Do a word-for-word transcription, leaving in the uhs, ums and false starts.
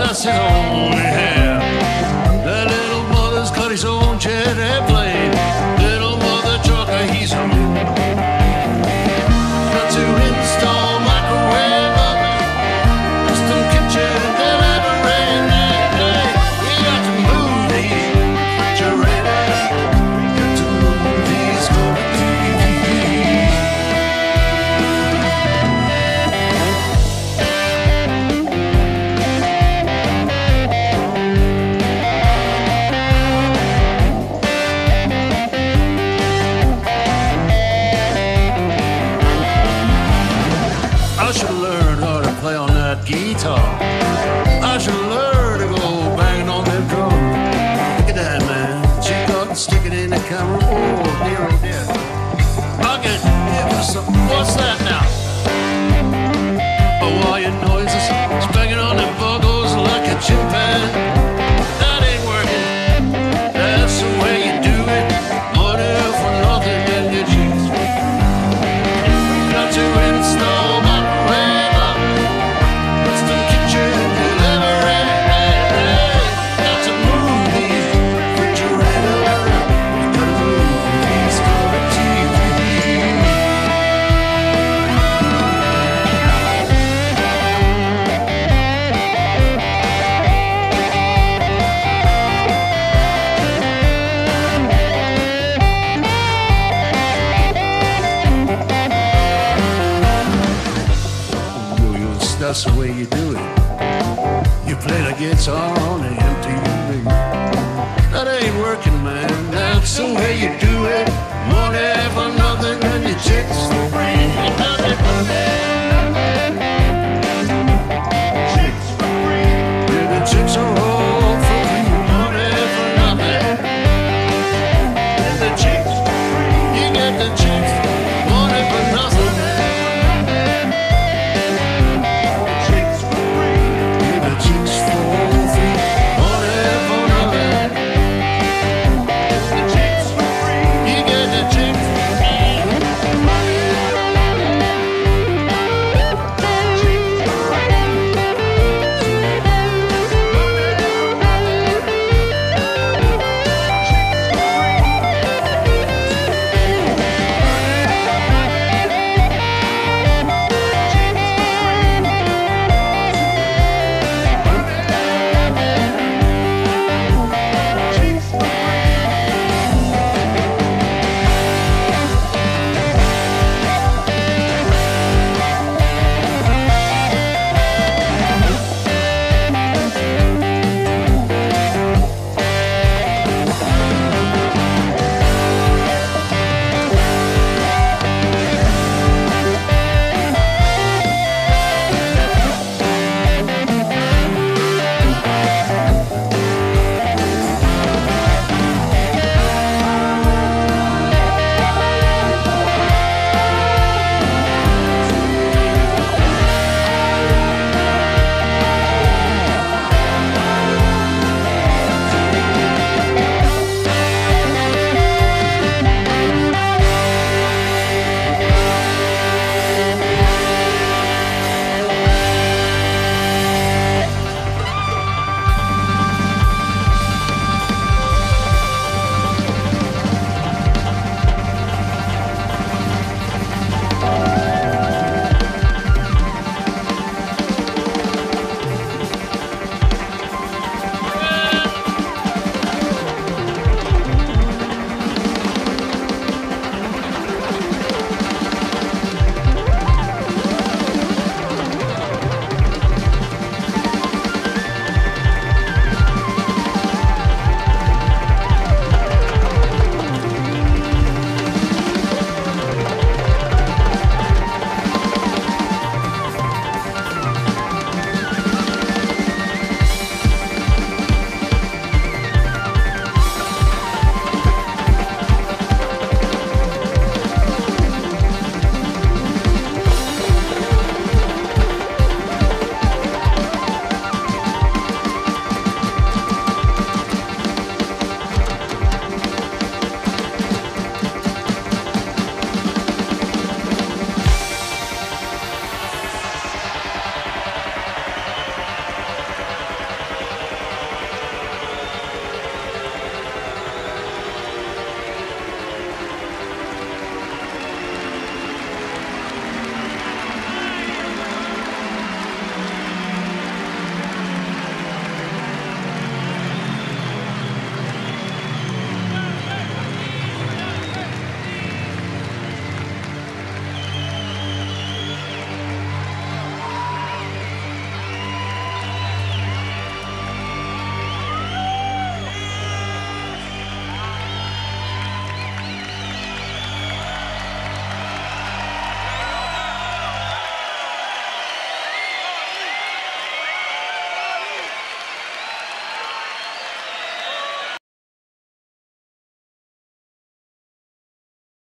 just his own hair. That little mother's got his own chair to play. Little mother trucker, he's a moon. Got to install microwave oven, custom kitchen delivery. We got to move these refrigerators. Got to move these cold T Vs. I should learn how to play on that guitar. I should learn to go banging on that drum. Look at that, man. She got sticking in the camera. Oh, dear, oh, dear. I can give her some. What's that now? Hawaiian noises. It's banging on them vocals like a chimpanzee. That ain't working. That's the way you do it. Money for nothing and your cheese. Got to install my that's the way you do it. You play the guitar on the M T V. That ain't working, man. That's the way you do it. Money for nothing and your chicks.